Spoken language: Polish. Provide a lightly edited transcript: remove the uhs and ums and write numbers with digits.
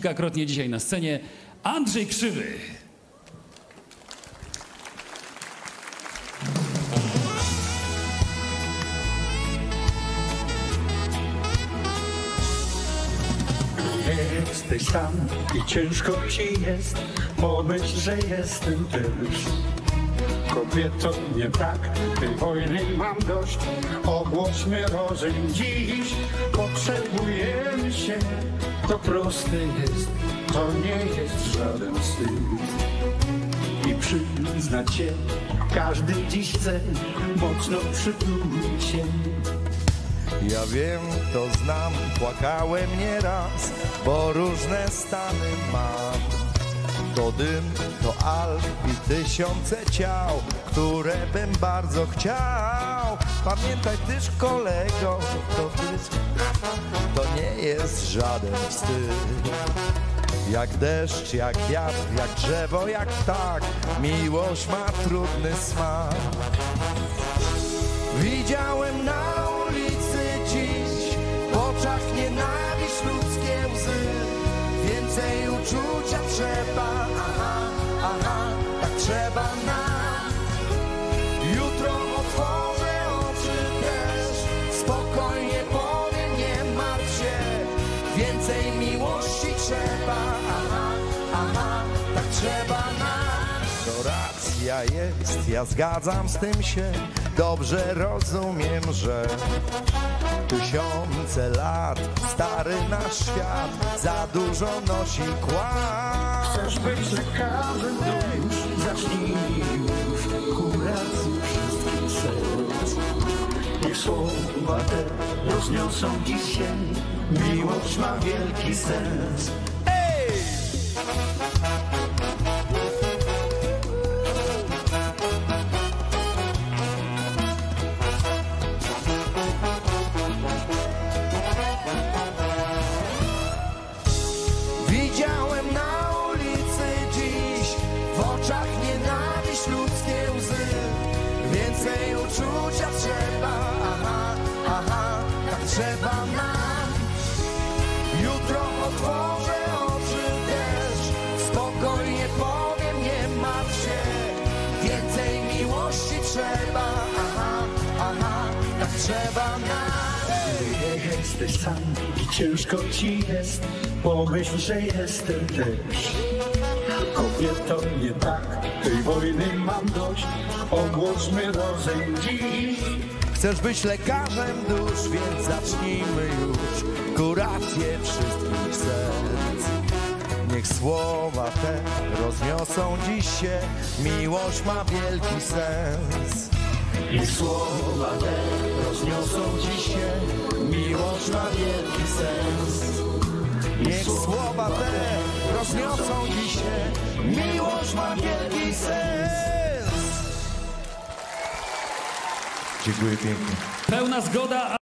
Kilkakrotnie dzisiaj na scenie Andrzej Krzywy. Jesteś sam i ciężko ci jest, pomyśl, że jestem też. Kobieto, nie tak, tej wojny mam dość. Ogłośmy rozejm dziś, potrzebujemy się. To proste jest, to nie jest żaden wstyd. I przyznać się, każdy dziś chce mocno przytulić się. Ja wiem, to znam, płakałem nieraz, bo różne stany mam. To dym, to alg i tysiące ciał, które bym bardzo chciał. Pamiętaj też, kolego, to nie jest żaden wstyd. Jak deszcz, jak wiatr, jak drzewo, jak ptak, miłość ma trudny smak. Widziałem na ulicy dziś, w oczach nienawiść, ludzkie łzy. Więcej uczucia trzeba, aha, tak trzeba nam. Jutro otworzę oczy też, spokojnie powiem, nie martw się. Więcej miłości trzeba, aha, tak trzeba nam. To racja jest, ja zgadzam z tym się, dobrze rozumiem, że tysiące lat stary nasz świat za dużo nosi kłam. Chcesz być lekarzem dusz, zacznij już kurację wszystkich serc. Niech słowa te rozniosą dzisiaj, miłość ma wielki sens. Widziałem na ulicy dziś, w oczach nienawiść, ludzkie łzy. Więcej uczucia trzeba, aha, tak trzeba nam. Jutro otworzę oczy też, spokojnie powiem, nie martw się. Więcej miłości trzeba, aha, tak trzeba nam. Jesteś sam i ciężko ci jest, pomyśl, że jestem też. Kobieto, nie tak, tej wojny mam dość, ogłośmy rozejm dziś. Chcesz być lekarzem dusz, więc zacznijmy już kurację wszystkich serc. Niech słowa te rozniosą dziś się, miłość ma wielki sens. Niech słowa te rozniosą dziś się, miłość ma wielki sens. Niech słowa te rozniosą dziś się, miłość ma wielki sens. Dziękuję pięknie. Pełna zgoda.